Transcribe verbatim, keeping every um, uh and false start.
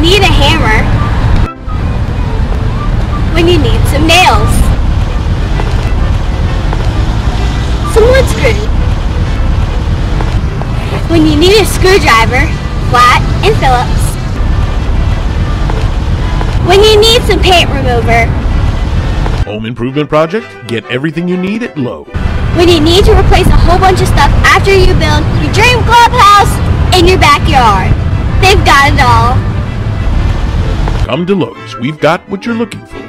need a hammer. When you need some nails. Some wood screw. When you need a screwdriver, flat and Phillips. When you need some paint remover. Home improvement project? Get everything you need at Lowe's. When you need to replace a whole bunch of stuff after you build your dream clubhouse in your backyard. They've got it all. Come to Lowe's. We've got what you're looking for.